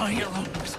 gnawing your own whiskey.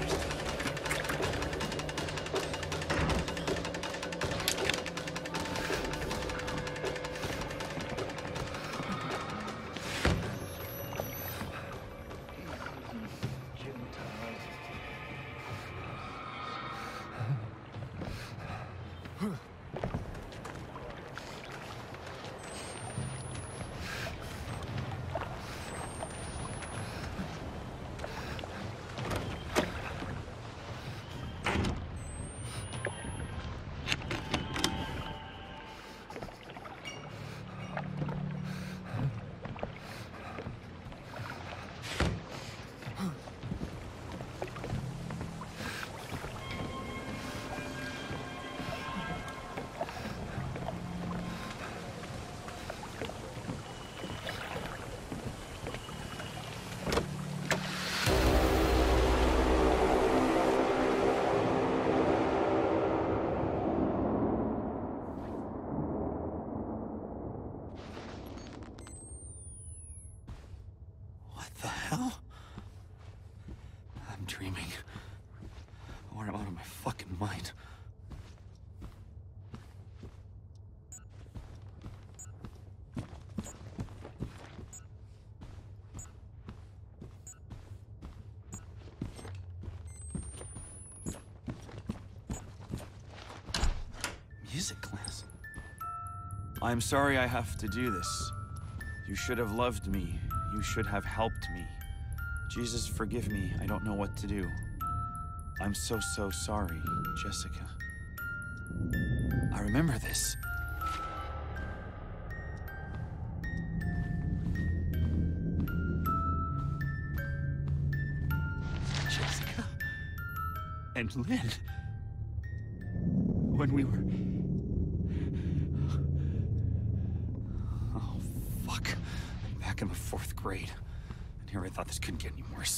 Dreaming. Or I'm out of my fucking mind. Music class. I'm sorry I have to do this. You should have loved me. You should have helped me. Jesus, forgive me. I don't know what to do. I'm so sorry, Jessica. I remember this. Jessica. And Lynn. When we were... Oh, fuck. I'm back in the 4th grade. Here I thought this couldn't get any worse.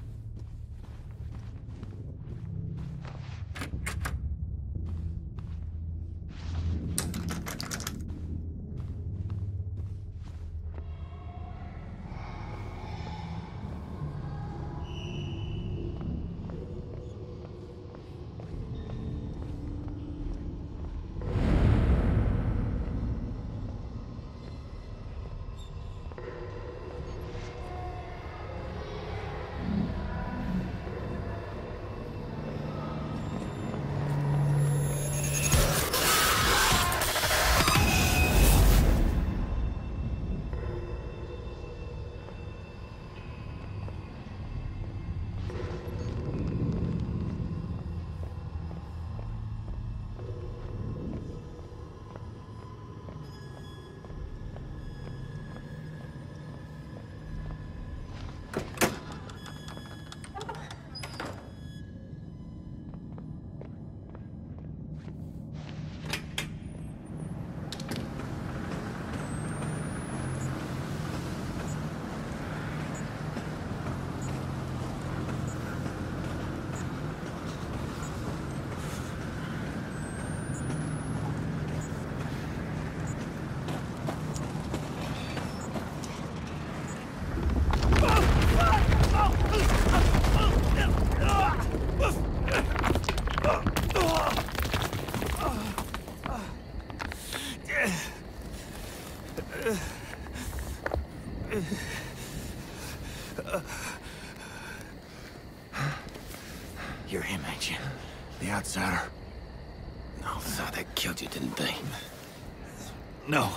You're him, ain't you? The outsider? No, so they killed you, didn't they? No.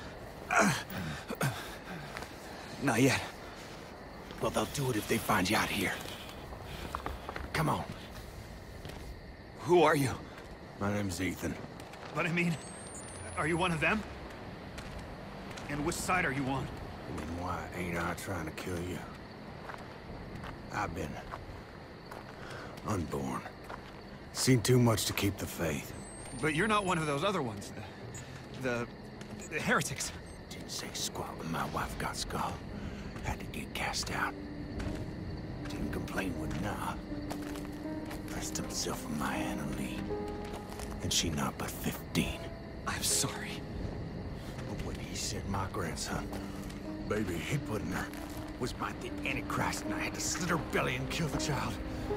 Not yet. Well, they'll do it if they find you out here. Come on. Who are you? My name's Ethan. But I mean, are you one of them? And which side are you on? I mean, why ain't I trying to kill you? I've been unborn. Seen too much to keep the faith. But you're not one of those other ones. The heretics. Didn't say squat when my wife got skull. Had to get cast out. Didn't complain when nah. Pressed himself on my Anna-Lee. And she not but 15. I'm sorry. But when he sent my grandson, baby, he put in her. was by the Antichrist, and I had to slit her belly and kill the child.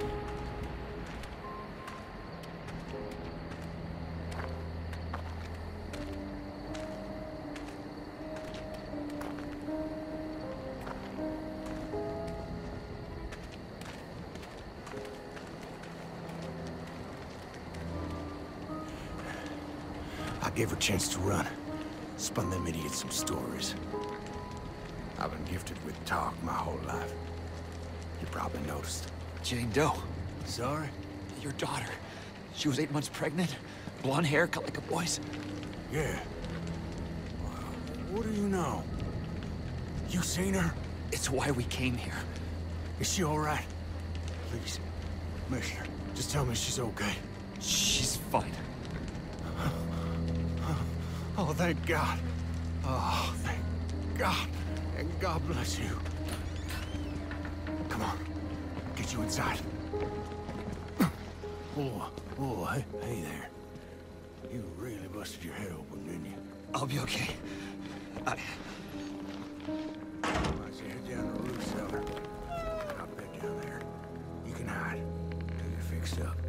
I gave her a chance to run. Spun them idiots some stories. I've been gifted with talk my whole life. You probably noticed. Jane Doe. Sorry? Your daughter. She was 8 months pregnant. Blonde hair, cut like a boy's. Yeah. Well, what do you know? You seen her? It's why we came here. Is she all right? Please, Mister, just tell me she's okay. She's fine. Oh, thank God. Oh, thank God. And God bless you. Come on. Get you inside. Oh, hey there. You really busted your head open, didn't you? I'll be okay. I should head down to the roof cellar. I'll bed down there. You can hide. Get you fixed up.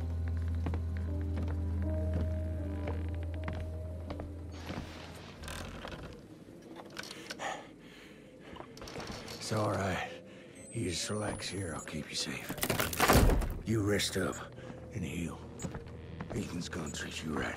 It's all right. You just relax here. I'll keep you safe. You rest up and heal. Ethan's gonna treat you right.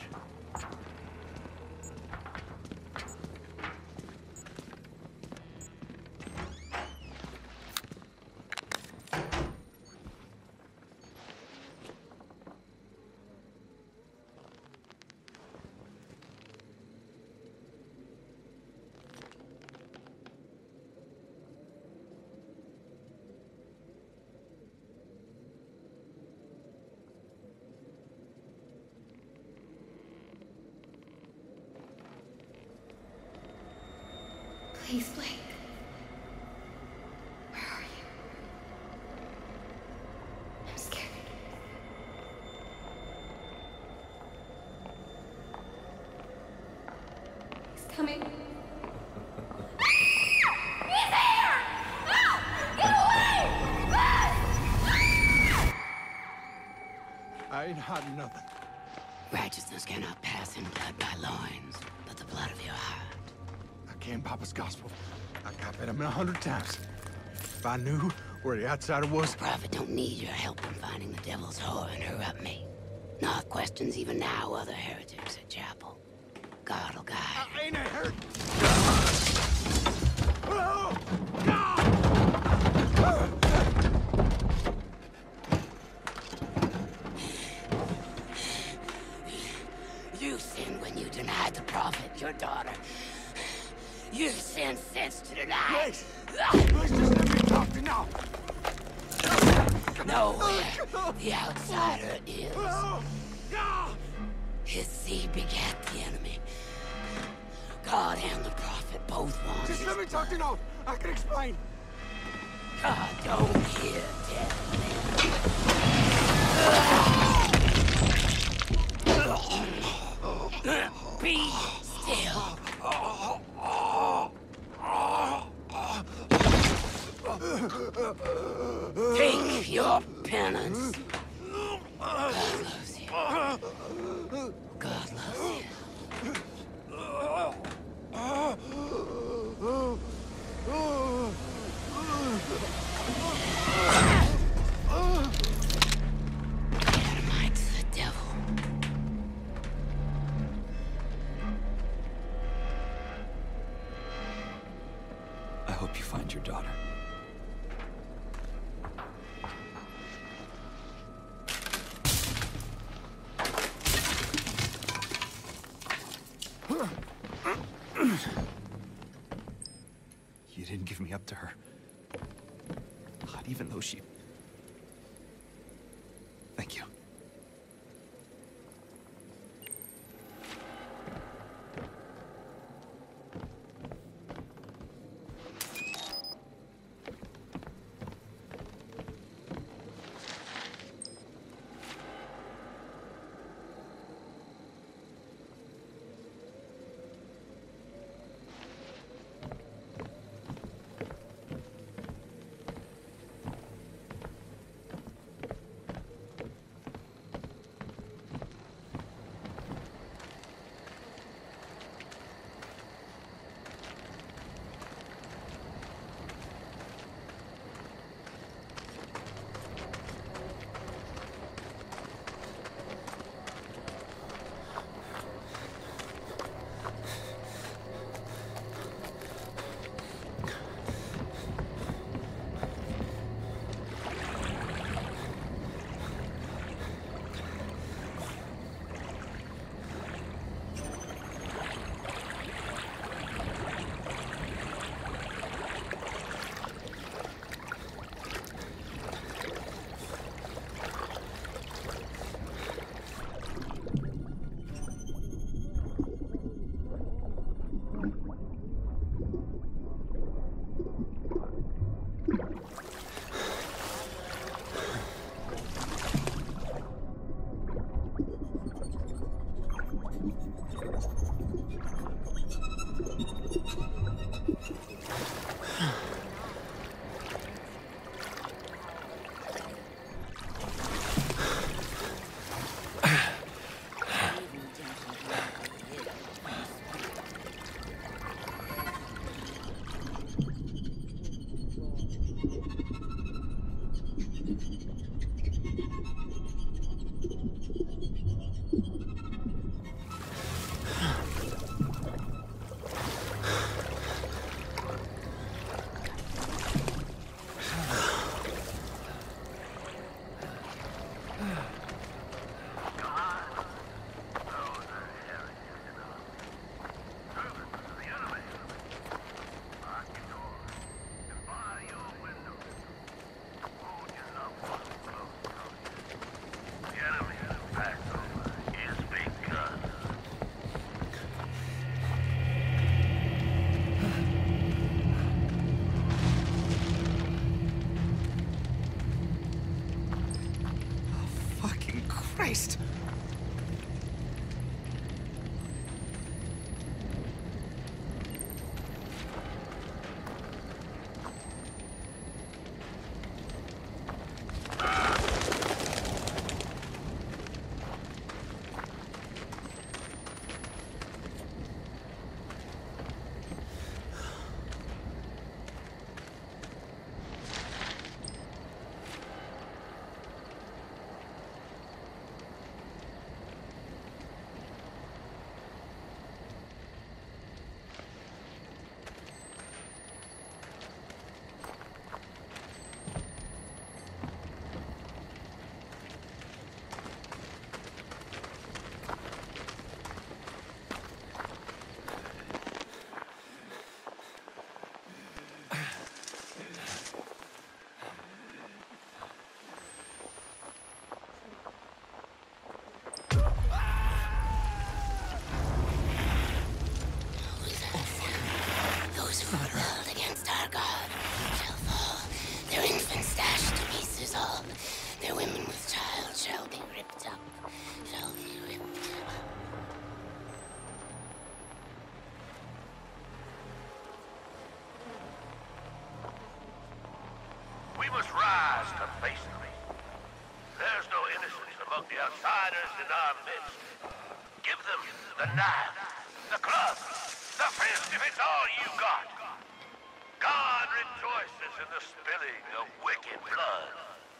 Please, Blake. Where are you? I'm scared. He's coming. He's here! No! Get away! I ain't hiding nothing. Righteousness cannot pass in blood by loins, but the blood of your heart. I can't Papa's gospel. I copied him 100 times. If I knew where the outsider was... Prophet don't need your help in finding the devil's whore and her up me. Not questions even now other heretics at chapel. God will guide. I ain't a hurt. You sinned when you denied the prophet, your daughter. You sinned since to deny. Please just let me talk to now. Nowhere the outsider is. His seed begat the enemy. God and the prophet both want Just his let me talk to now. I can explain. God don't hear dead. Be still. Take your penance. God loves you. God loves you. Dynamite to the devil. I hope you find your daughter. You didn't give me up to her. Not even though she... Thank you. outsiders in our midst. Give them the knife, the club, the fist, if it's all you got. God rejoices in the spilling of wicked blood.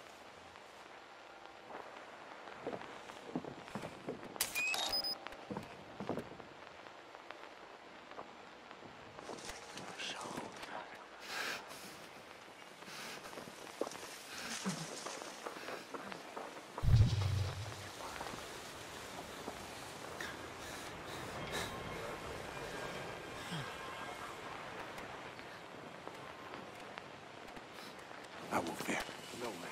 I will fear no man.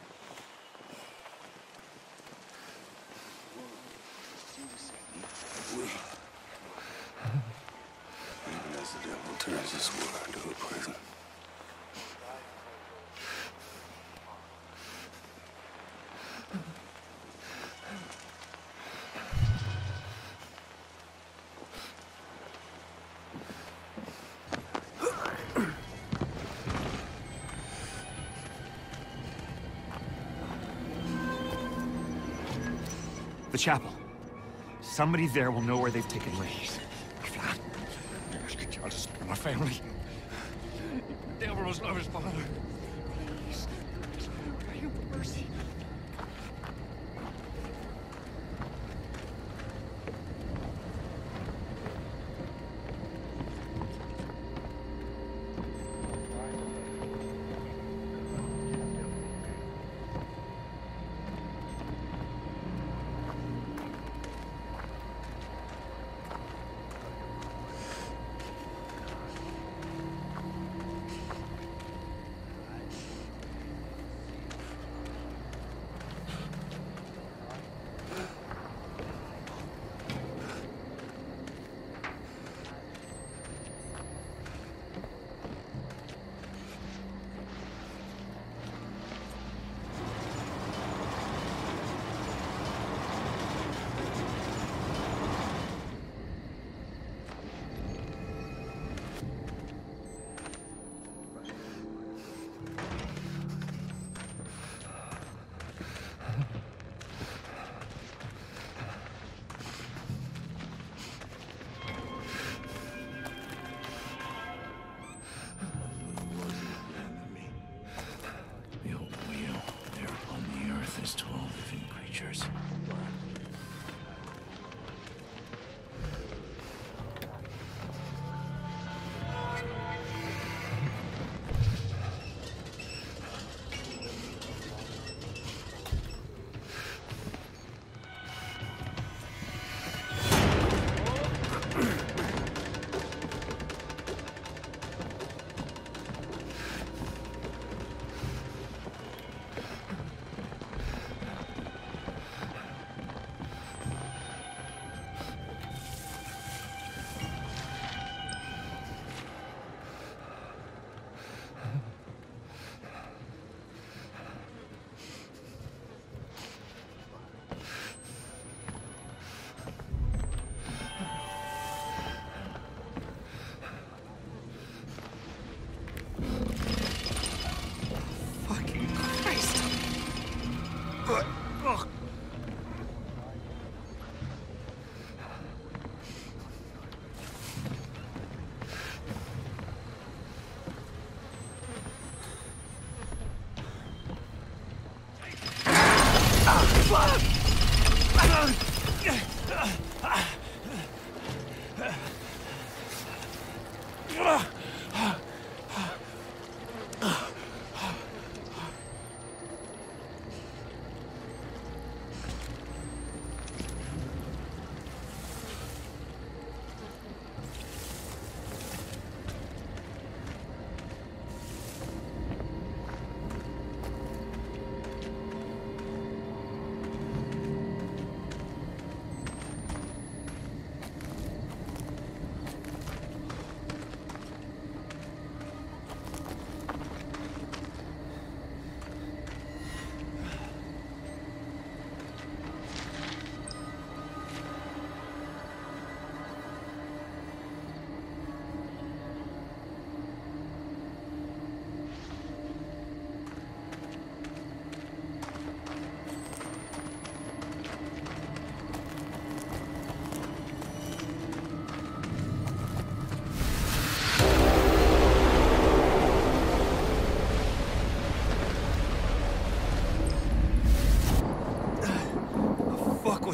We, even as the devil turns this world into a prison. The chapel. Somebody there will know where they've taken Lynn. I'll just spare my family. The devil must love his father. Please. Pray for mercy.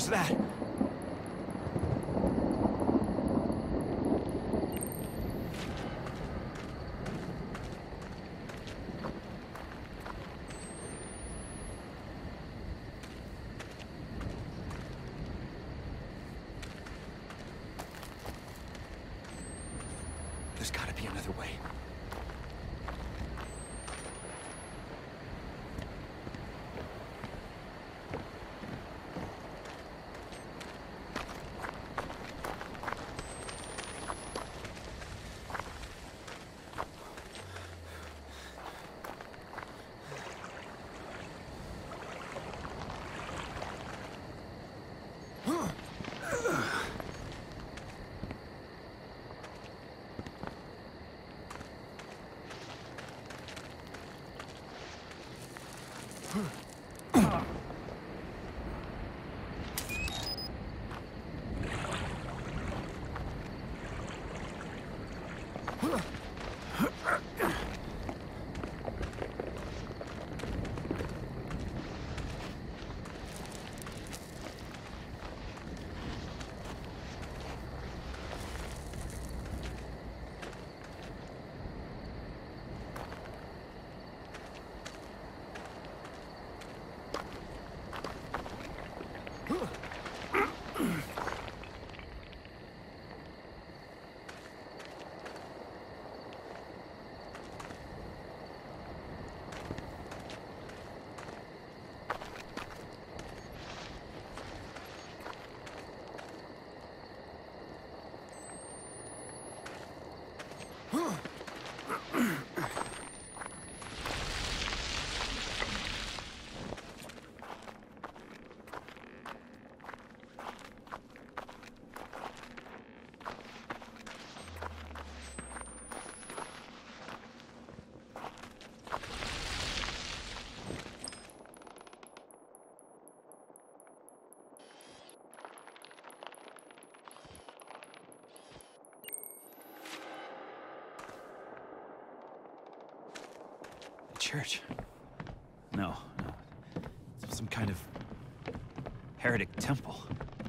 that? There's gotta be another way. Church? No. Some kind of heretic temple.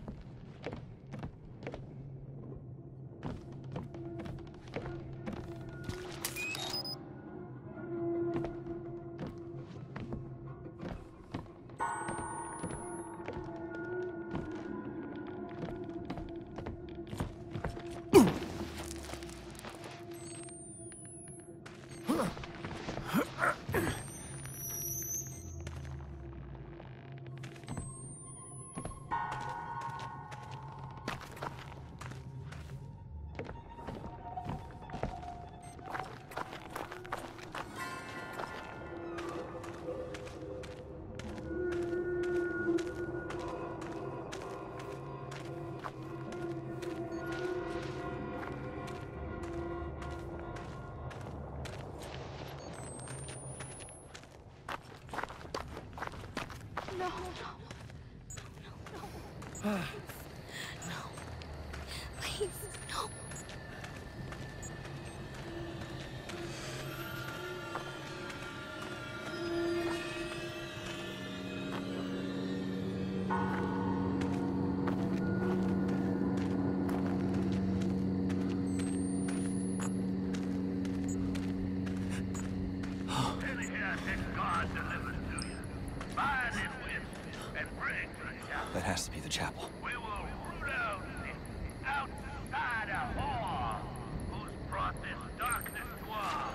That has to be the chapel. We will root out the outsider whore who's brought this darkness to our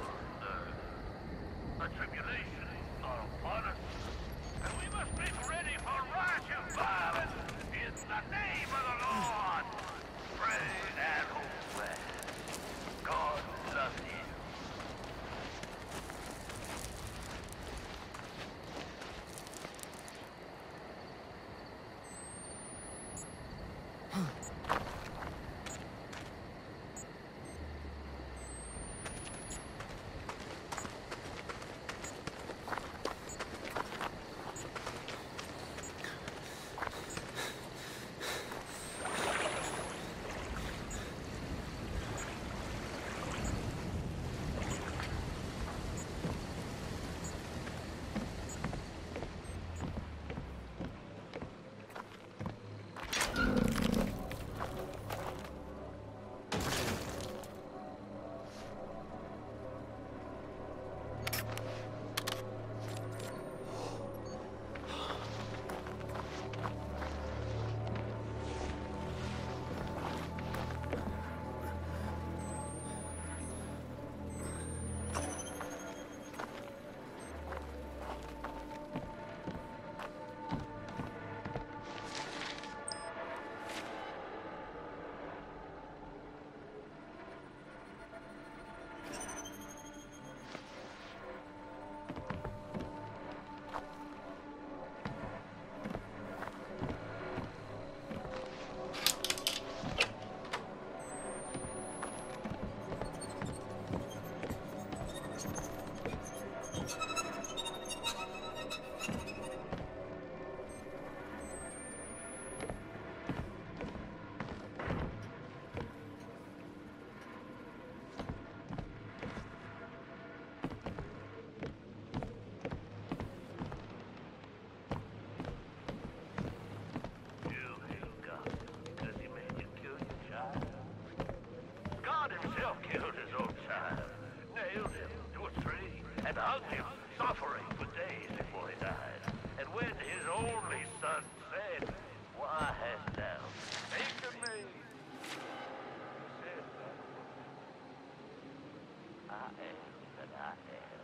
good. A tribulation are upon us, and we must make ready for righteous violence in the name of the Lord. Pray and hope well. God loves you. Esau killed his own child, nailed him to a tree, and hung him, suffering for days before he died. And when his only son said, "Why hast thou forsaken me?" he said, "I am that I am."